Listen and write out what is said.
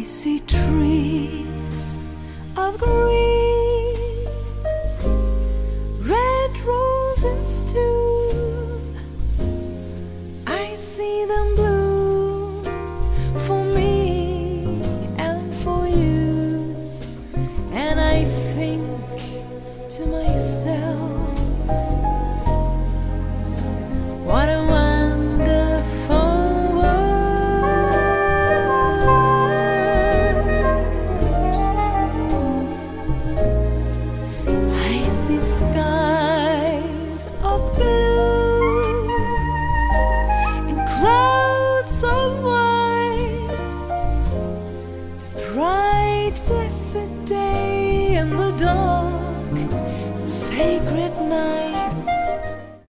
I see trees of green, red roses too. I see them bloom for me and for you. And I think to myself, what a wonderful skies of blue and clouds of white, the bright blessed day and the dark sacred night.